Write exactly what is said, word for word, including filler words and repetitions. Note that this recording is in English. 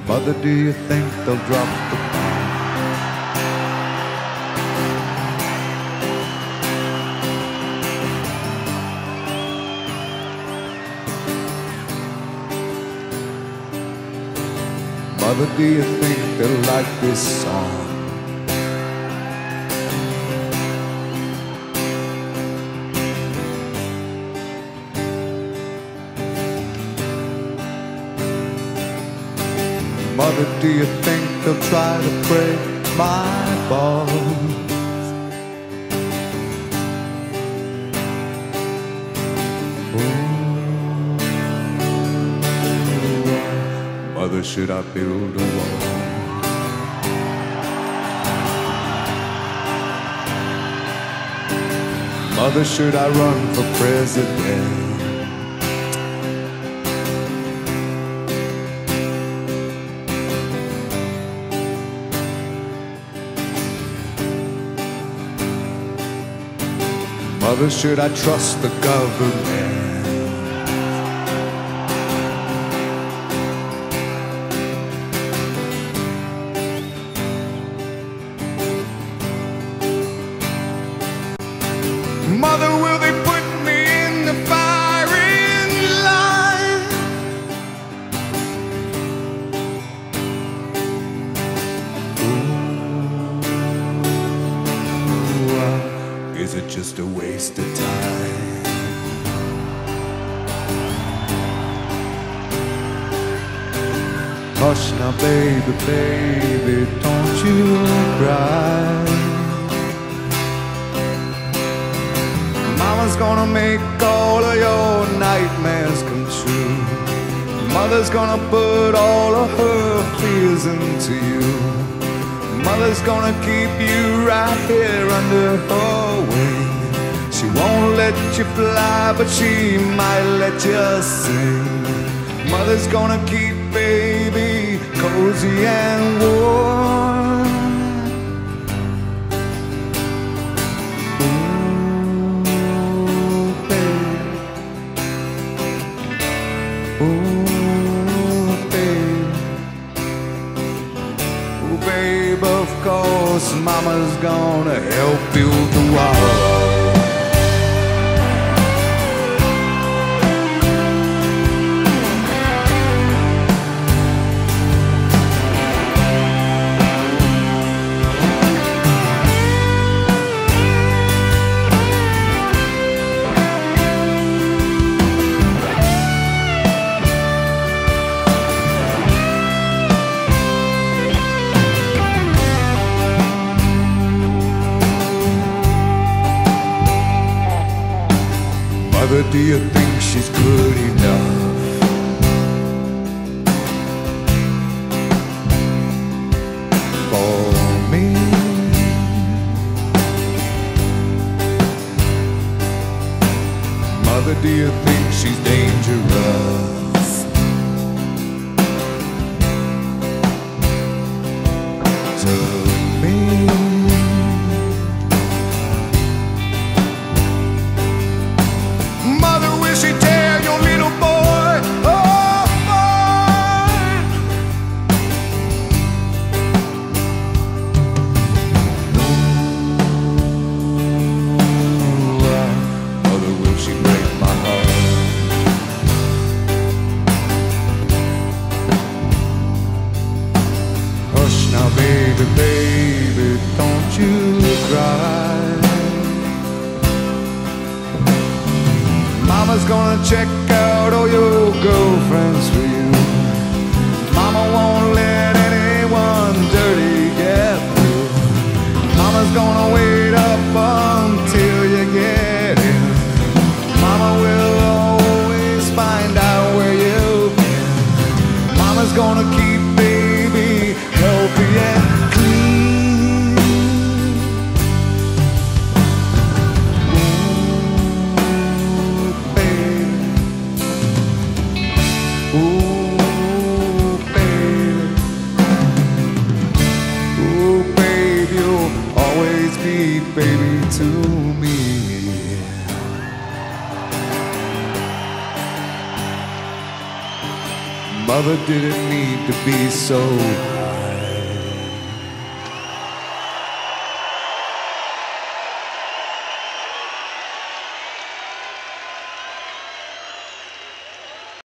Mother, do you think they'll drop the bomb? Mother, do you think they'll like this song? Mother, do you think they'll try to break my balls? Mother, should I build a wall? Mother, should I run for president? Mother, should I trust the government? Mother, will they put me in the firing line? Ooh, is it just a waste of time? Hush now, baby, baby, don't you cry. Mama's gonna make all of your nightmares come true. Mother's gonna put all of her fears into you. Mother's gonna keep you right here under her wing. She won't let you fly, but she might let you sing. Mother's gonna keep baby cozy and warm. Babe, of course, Mama's gonna help build the wall. Mother, do you think she's good enough for me? Mother, do you think she's dangerous to me? She tear your little boy apart. Mother, will she break my heart? Hush now, baby, baby, don't you cry. Mama's gonna check out all your girlfriends for you. Mama won't let anyone dirty get through. Mama's gonna wait up until you get in. Mama will always find out where you've been. Mama's gonna keep baby healthy and clean. Ooh, baby. Ooh, baby, you'll always be baby to me. Mother didn't need to be so